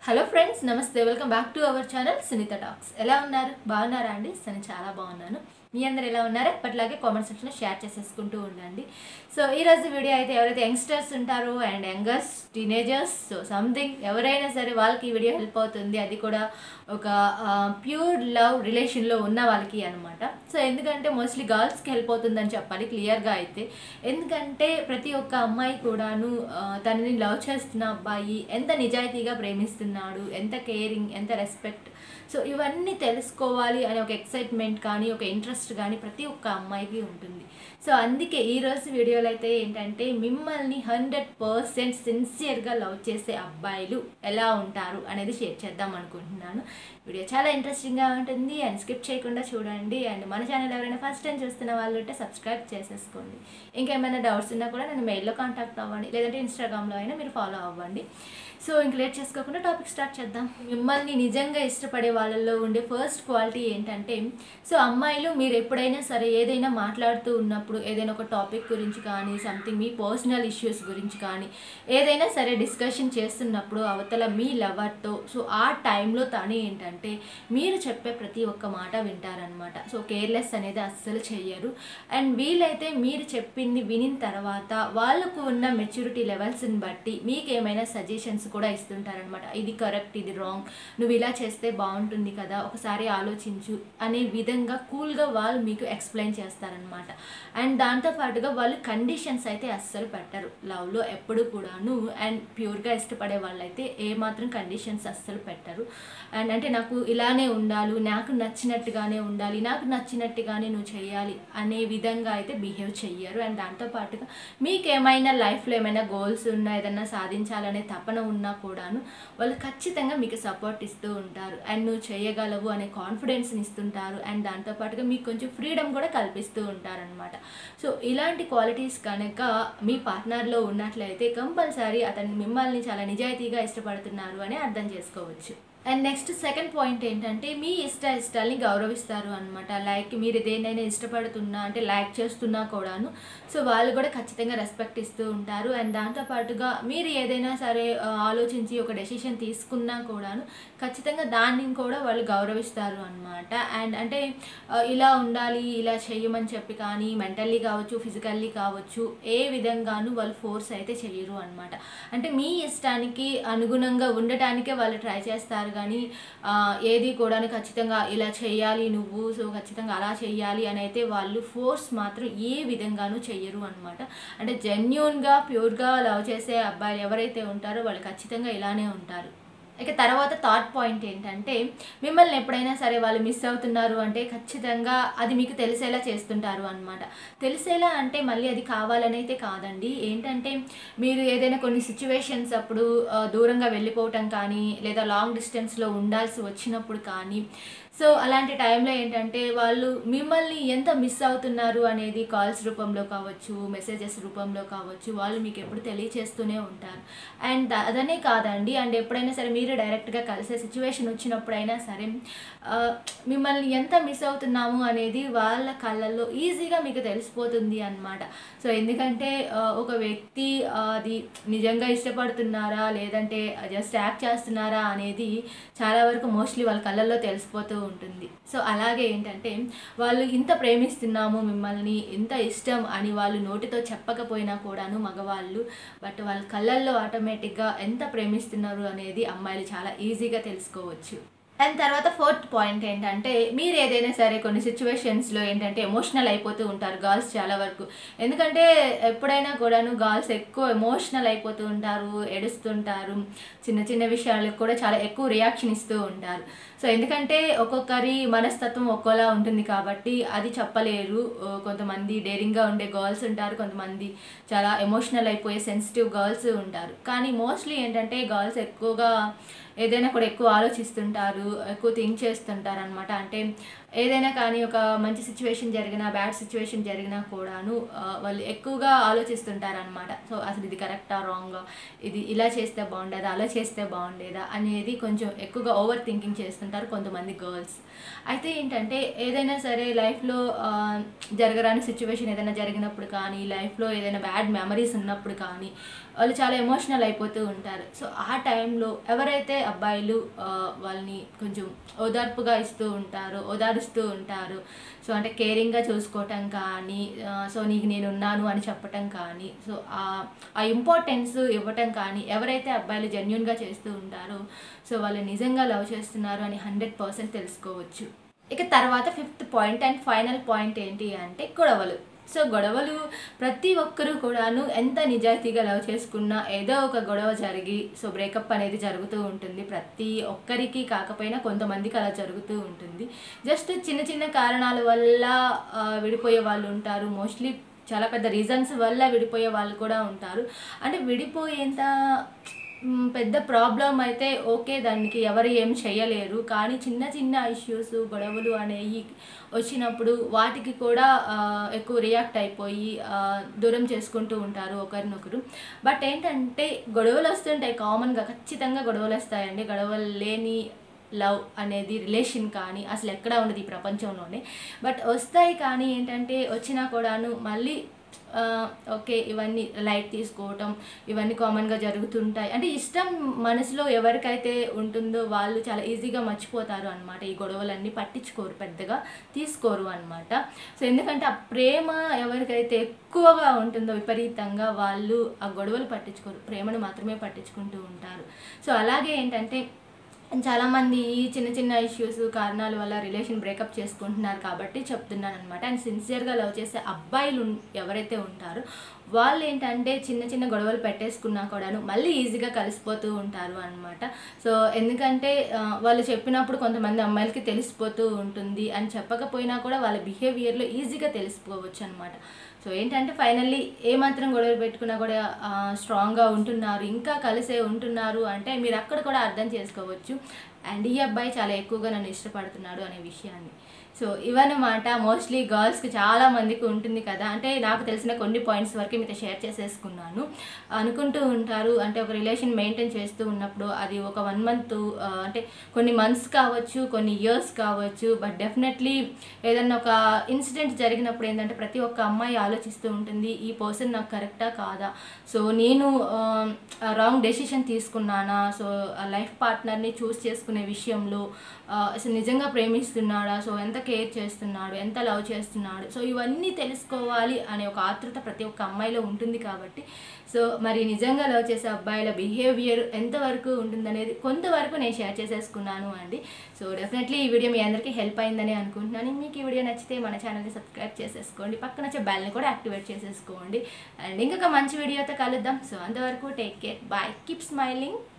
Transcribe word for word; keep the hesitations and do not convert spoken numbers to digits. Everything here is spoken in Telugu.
హలో ఫ్రెండ్స్, నమస్తే. Welcome back to our channel Sunitha talks. ఎలా ఉన్నారు? బాగున్నారా అండి? నేను చాలా బాగున్నాను. మీ అందరు ఎలా ఉన్నారో ఎప్పటిలాగే కామెంట్ సెక్షన్లో షేర్ చేసేసుకుంటూ ఉండండి. సో ఈరోజు వీడియో అయితే ఎవరైతే యంగ్స్టర్స్ ఉంటారో and youngers teenagers so something ఎవరైనా సరే వాళ్ళకి ఈ వీడియో హెల్ప్ అవుతుంది. అది కూడా ఒక ప్యూర్ లవ్ రిలేషన్లో ఉన్న వాళ్ళకి అనమాట. సో ఎందుకంటే మోస్ట్లీ గర్ల్స్కి హెల్ప్ అవుతుందని చెప్పాలి క్లియర్గా అయితే. ఎందుకంటే ప్రతి ఒక్క అమ్మాయి కూడాను తనని లవ్ చేస్తున్న అబ్బాయి ఎంత నిజాయితీగా ప్రేమిస్తున్నాడు, ఎంత కేరింగ్, ఎంత రెస్పెక్ట్, సో ఇవన్నీ తెలుసుకోవాలి అనే ఒక ఎక్సైట్మెంట్ కానీ ఒక ఇంట్రెస్ట్ కానీ ప్రతి ఒక్క అమ్మాయికి ఉంటుంది. సో అందుకే ఈరోజు వీడియోలో అయితే ఏంటంటే మిమ్మల్ని హండ్రెడ్ పర్సెంట్ సిన్సియర్గా లవ్ చేసే అబ్బాయిలు ఎలా ఉంటారు అనేది షేర్ చేద్దాం అనుకుంటున్నాను. వీడియో చాలా ఇంట్రెస్టింగ్గా ఉంటుంది అండ్ స్కిప్ చేయకుండా చూడండి. అండ్ మన ఛానల్ ఎవరైనా ఫస్ట్ టైం చూస్తున్న వాళ్ళు ఉంటే సబ్స్క్రైబ్ చేసేసుకోండి. ఇంకేమైనా డౌట్స్ ఉన్నా కూడా నన్ను మెయిల్లో కాంటాక్ట్ అవ్వండి, లేదంటే ఇన్స్టాగ్రామ్లో అయినా మీరు ఫాలో అవ్వండి. సో ఇంక లేట్ చేసుకోకుండా టాపిక్ స్టార్ట్ చేద్దాం. మిమ్మల్ని నిజంగా ఇష్టపడే వాళ్ళల్లో ఉండే ఫస్ట్ క్వాలిటీ ఏంటంటే, సో అమ్మాయిలు మీరు ఎప్పుడైనా సరే ఏదైనా మాట్లాడుతూ ఉన్నప్పుడు ఏదైనా ఒక టాపిక్ గురించి కానీ సంథింగ్ మీ పర్సనల్ ఇష్యూస్ గురించి కానీ ఏదైనా సరే డిస్కషన్ చేస్తున్నప్పుడు అవతల మీ లవర్తో సో ఆ టైంలో తను ఏంటంటే మీరు చెప్పే ప్రతి ఒక్క మాట వింటారనమాట. సో కేర్లెస్ అనేది అస్సలు చెయ్యరు. అండ్ వీలైతే మీరు చెప్పింది వినిన తర్వాత వాళ్ళకు ఉన్న మెచ్యూరిటీ లెవెల్స్ని బట్టి మీకు ఏమైనా సజెషన్స్ కూడా ఇస్తుంటారనమాట. ఇది కరెక్ట్, ఇది రాంగ్, నువ్వు ఇలా చేస్తే బాగుంటుంది కదా, ఒకసారి ఆలోచించు అనే విధంగా కూల్గా వాళ్ళు మీకు ఎక్స్ప్లెయిన్ చేస్తారనమాట. అండ్ దాంతోపాటుగా వాళ్ళు కండిషన్స్ అయితే అస్సలు పెట్టరు లవ్లో ఎప్పుడు కూడాను. అండ్ ప్యూర్గా ఇష్టపడే వాళ్ళైతే ఏమాత్రం కండిషన్స్ అస్సలు పెట్టరు. అండ్ అంటే నాకు ఇలానే ఉండాలి, నాకు నచ్చినట్టుగానే ఉండాలి, నాకు నచ్చినట్టుగానే నువ్వు చేయాలి అనే విధంగా అయితే బిహేవ్ చెయ్యరు. అండ్ దాంతోపాటుగా మీకు ఏమైనా లైఫ్లో ఏమైనా గోల్స్ ఉన్నా, ఏదైనా సాధించాలనే తపన ఉన్నా కూడాను వాళ్ళు ఖచ్చితంగా మీకు సపోర్ట్ ఇస్తూ ఉంటారు. అండ్ నువ్వు చేయగలవు అనే కాన్ఫిడెన్స్ని ఇస్తుంటారు. అండ్ దాంతోపాటుగా మీకు కొంచెం ఫ్రీడమ్ కూడా కల్పిస్తూ ఉంటారనమాట. సో ఇలాంటి క్వాలిటీస్ కనుక మీ పార్ట్నర్లో ఉన్నట్లయితే కంపల్సరీ అతను మిమ్మల్ని చాలా నిజాయితీగా ఇష్టపడుతున్నారు అని అర్థం చేసుకోవచ్చు. అండ్ నెక్స్ట్ సెకండ్ పాయింట్ ఏంటంటే మీ ఇష్ట ఇష్టాలని గౌరవిస్తారు అనమాట. లైక్ మీరు దేనైనా ఇష్టపడుతున్నా అంటే లైక్ చేస్తున్నా కూడాను సో వాళ్ళు కూడా ఖచ్చితంగా రెస్పెక్ట్ ఇస్తూ ఉంటారు. అండ్ దాంతోపాటుగా మీరు ఏదైనా సరే ఆలోచించి ఒక డెసిషన్ తీసుకున్నా కూడాను ఖచ్చితంగా దాన్ని కూడా వాళ్ళు గౌరవిస్తారు అనమాట. అండ్ అంటే ఇలా ఉండాలి, ఇలా చేయమని చెప్పి కానీ మెంటల్లీ కావచ్చు, ఫిజికల్లీ కావచ్చు, ఏ విధంగానూ వాళ్ళు ఫోర్స్ అయితే చెయ్యరు అనమాట. అంటే మీ ఇష్టానికి అనుగుణంగా ఉండటానికే వాళ్ళు ట్రై చేస్తారు కానీ ఏది కూడా ఖచ్చితంగా ఇలా చేయాలి నువ్వు, సో ఖచ్చితంగా అలా చేయాలి అని అయితే వాళ్ళు ఫోర్స్ మాత్రం ఏ విధంగానూ చెయ్యరు అనమాట. అంటే జెన్యూన్గా ప్యూర్గా లవ్ చేసే అబ్బాయిలు ఎవరైతే ఉంటారో వాళ్ళు ఖచ్చితంగా ఇలానే ఉంటారు. ఇక తర్వాత థర్డ్ పాయింట్ ఏంటంటే మిమ్మల్ని ఎప్పుడైనా సరే వాళ్ళు మిస్ అవుతున్నారు అంటే ఖచ్చితంగా అది మీకు తెలిసేలా చేస్తుంటారు అనమాట. తెలిసేలా అంటే మళ్ళీ అది కావాలని అయితే కాదండి. ఏంటంటే మీరు ఏదైనా కొన్ని సిచ్యువేషన్స్ అప్పుడు దూరంగా వెళ్ళిపోవటం కానీ లేదా లాంగ్ డిస్టెన్స్లో ఉండాల్సి వచ్చినప్పుడు కానీ సో అలాంటి టైంలో ఏంటంటే వాళ్ళు మిమ్మల్ని ఎంత మిస్ అవుతున్నారు అనేది కాల్స్ రూపంలో కావచ్చు, మెసేజెస్ రూపంలో కావచ్చు వాళ్ళు మీకు ఎప్పుడు తెలియచేస్తూనే ఉంటారు. అండ్ అదనే కాదండి, అండ్ ఎప్పుడైనా సరే మీరు డైరెక్ట్గా కలిసే సిచ్యువేషన్ వచ్చినప్పుడైనా సరే మిమ్మల్ని ఎంత మిస్ అవుతున్నాము అనేది వాళ్ళ కళ్ళల్లో ఈజీగా మీకు తెలిసిపోతుంది అన్నమాట. సో ఎందుకంటే ఒక వ్యక్తి అది నిజంగా ఇష్టపడుతున్నారా లేదంటే జస్ట్ యాక్ట్ చేస్తున్నారా అనేది చాలా వరకు మోస్ట్లీ వాళ్ళ కళ్ళల్లో తెలిసిపోతూ ఉంటుంది. సో అలాగే ఏంటంటే వాళ్ళు ఇంత ప్రేమిస్తున్నాము మిమ్మల్ని, ఇంత ఇష్టం అని వాళ్ళు నోటితో చెప్పకపోయినా కూడాను మగవాళ్ళు, బట్ వాళ్ళ కళ్ళల్లో ఆటోమేటిక్గా ఎంత ప్రేమిస్తున్నారు అనేది అమ్మాయిలు చాలా ఈజీగా తెలుసుకోవచ్చు. అండ్ తర్వాత ఫోర్త్ పాయింట్ ఏంటంటే మీరు ఏదైనా సరే కొన్ని సిచ్యువేషన్స్లో ఏంటంటే ఎమోషనల్ అయిపోతూ ఉంటారు గర్ల్స్ చాలా వరకు. ఎందుకంటే ఎప్పుడైనా కూడాను గర్ల్స్ ఎక్కువ ఎమోషనల్ అయిపోతూ ఉంటారు, ఏడుస్తుంటారు, చిన్న చిన్న విషయాలకు కూడా చాలా ఎక్కువ రియాక్షన్ ఇస్తూ ఉంటారు. సో ఎందుకంటే ఒక్కొక్కరి మనస్తత్వం ఒక్కోలా ఉంటుంది కాబట్టి అది చెప్పలేరు. కొంతమంది డేరింగ్గా ఉండే గర్ల్స్ ఉంటారు, కొంతమంది చాలా ఎమోషనల్ అయిపోయే సెన్సిటివ్ గర్ల్స్ ఉంటారు. కానీ మోస్ట్లీ ఏంటంటే గర్ల్స్ ఎక్కువగా ఏదైనా కూడా ఎక్కువ ఆలోచిస్తుంటారు, ఎక్కువ థింక్ చేస్తుంటారు అనమాట. అంటే ఏదైనా కానీ ఒక మంచి సిచ్యువేషన్ జరిగినా బ్యాడ్ సిచ్యువేషన్ జరిగినా కూడాను వాళ్ళు ఎక్కువగా ఆలోచిస్తుంటారనమాట. సో అసలు ఇది కరెక్టా రాంగా, ఇది ఇలా చేస్తే బాగుండేదా అలా చేస్తే బాగుండేదా అనేది కొంచెం ఎక్కువగా ఓవర్ థింకింగ్ చేస్తుంటారు కొంతమంది గర్ల్స్. అయితే ఏంటంటే ఏదైనా సరే లైఫ్లో జరగరాని సిచ్యువేషన్ ఏదైనా జరిగినప్పుడు కానీ, లైఫ్లో ఏదైనా బ్యాడ్ మెమరీస్ ఉన్నప్పుడు కానీ వాళ్ళు చాలా ఎమోషనల్ అయిపోతూ ఉంటారు. సో ఆ టైంలో ఎవరైతే అబ్బాయిలు వాళ్ళని కొంచెం ఓదార్పుగా ఇస్తూ ఉంటారో ఓదారుస్తూ ఉంటారు, సో అంటే కేరింగ్గా చూసుకోవటం కానీ, సో నీకు నేను ఉన్నాను అని చెప్పటం కానీ, సో ఆ ఇంపార్టెన్స్ ఇవ్వటం కానీ ఎవరైతే అబ్బాయిలు జెన్యూన్గా చేస్తూ ఉంటారో సో వాళ్ళు నిజంగా లవ్ చేస్తున్నారు అని హండ్రెడ్ పర్సెంట్ తెలుసుకోవచ్చు. ఇక తర్వాత fifth point and final point ఏంటి అంటే గొడవలు. సో గొడవలు ప్రతి ఒక్కరూ కూడాను ఎంత నిజాయితీగా లవ్ చేసుకున్నా ఏదో ఒక గొడవ జరిగి సో బ్రేకప్ అనేది జరుగుతూ ఉంటుంది. ప్రతి ఒక్కరికి కాకపోయినా కొంతమందికి అలా జరుగుతూ ఉంటుంది. జస్ట్ చిన్న చిన్న కారణాల వల్ల విడిపోయే వాళ్ళు ఉంటారు. మోస్ట్లీ చాలా పెద్ద రీజన్స్ వల్ల విడిపోయే వాళ్ళు కూడా ఉంటారు. అంటే విడిపోయేంత పెద్ద ప్రాబ్లం అయితే ఓకే, దానికి ఎవరు ఏం చేయలేరు. కానీ చిన్న చిన్న ఇష్యూస్ గొడవలు అనేవి వచ్చినప్పుడు వాటికి కూడా ఎక్కువ రియాక్ట్ అయిపోయి దూరం చేసుకుంటూ ఉంటారు ఒకరినొకరు. బట్ ఏంటంటే గొడవలు వస్తుంటాయి, కామన్గా ఖచ్చితంగా గొడవలు వస్తాయండి. గొడవలు లేని లవ్ అనేది రిలేషన్ కానీ అసలు ఎక్కడా ఉండదు ఈ ప్రపంచంలోనే. బట్ వస్తాయి, కానీ ఏంటంటే వచ్చినా కూడాను మళ్ళీ ఓకే ఇవన్నీ లైట్ తీసుకోవటం ఇవన్నీ కామన్గా జరుగుతుంటాయి. అంటే ఇష్టం మనసులో ఎవరికైతే ఉంటుందో వాళ్ళు చాలా ఈజీగా మర్చిపోతారు అనమాట. ఈ గొడవలన్నీ పట్టించుకోరు, పెద్దగా తీసుకోరు అనమాట. సో ఎందుకంటే ఆ ప్రేమ ఎవరికైతే ఎక్కువగా ఉంటుందో విపరీతంగా వాళ్ళు ఆ గొడవలు పట్టించుకోరు, ప్రేమను మాత్రమే పట్టించుకుంటూ ఉంటారు. సో అలాగే ఏంటంటే చాలామంది ఈ చిన్న చిన్న ఇష్యూస్ కారణాల వల్ల రిలేషన్ బ్రేకప్ చేసుకుంటున్నారు కాబట్టి చెప్తున్నాను అనమాట. అండ్ సిన్సియర్గా లవ్ చేసే అబ్బాయిలు ఎవరైతే ఉంటారో వాళ్ళు ఏంటంటే చిన్న చిన్న గొడవలు పెట్టేసుకున్నా కూడాను మళ్ళీ ఈజీగా కలిసిపోతూ ఉంటారు అనమాట. సో ఎందుకంటే వాళ్ళు చెప్పినప్పుడు కొంతమంది అమ్మాయిలకి తెలిసిపోతూ ఉంటుంది, అని చెప్పకపోయినా కూడా వాళ్ళ బిహేవియర్లో ఈజీగా తెలిసిపోవచ్చు అనమాట. సో ఏంటంటే ఫైనల్లీ ఏమాత్రం గొడవలు పెట్టుకున్నా కూడా స్ట్రాంగ్గా ఉంటున్నారు, ఇంకా కలిసే ఉంటున్నారు అంటే మీరు అక్కడ కూడా అర్థం చేసుకోవచ్చు అండ్ ఈ అబ్బాయి చాలా ఎక్కువగా నన్ను ఇష్టపడుతున్నాడు అనే విషయాన్ని. సో ఇవన్నమాట మోస్ట్లీ గర్ల్స్కి చాలా మందికి ఉంటుంది కదా. అంటే నాకు తెలిసిన కొన్ని పాయింట్స్ వరకు మీతో షేర్ చేసేసుకున్నాను. అనుకుంటూ ఉంటారు అంటే ఒక రిలేషన్ మెయింటైన్ చేస్తూ ఉన్నప్పుడు అది ఒక వన్ మంత్ అంటే కొన్ని మంత్స్ కావచ్చు, కొన్ని ఇయర్స్ కావచ్చు, బట్ డెఫినెట్లీ ఏదన్నా ఒక ఇన్సిడెంట్ జరిగినప్పుడు ఏంటంటే ప్రతి ఒక్క అమ్మాయి ఆలోచిస్తూ ఉంటుంది ఈ పర్సన్ నాకు కరెక్టా కాదా, సో నేను రాంగ్ డెసిషన్ తీసుకున్నానా, సో లైఫ్ పార్ట్నర్ని చూస్ చేసుకునే విషయంలో అసలు నిజంగా ప్రేమిస్తున్నాడా, సో ఎంత కేర్ చేస్తున్నాడు, ఎంత లవ్ చేస్తున్నాడు, సో ఇవన్నీ తెలుసుకోవాలి అనే ఒక ఆతృత ప్రతి ఒక్క అమ్మాయిలో ఉంటుంది. కాబట్టి సో మరి నిజంగా లవ్ చేసే అబ్బాయిల బిహేవియర్ ఎంతవరకు ఉంటుందనేది కొంతవరకు నేను షేర్ చేసేసుకున్నాను అండి. సో డెఫినెట్లీ ఈ వీడియో మీ అందరికీ హెల్ప్ అయిందని అనుకుంటున్నాను. మీకు ఈ వీడియో నచ్చితే మన ఛానల్ని సబ్స్క్రైబ్ చేసేసుకోండి, పక్కన వచ్చే బెల్ని కూడా యాక్టివేట్ చేసేసుకోండి. అండ్ ఇంకొక మంచి వీడియోతో కలుద్దాం. సో అంతవరకు take care, bye, keep smiling.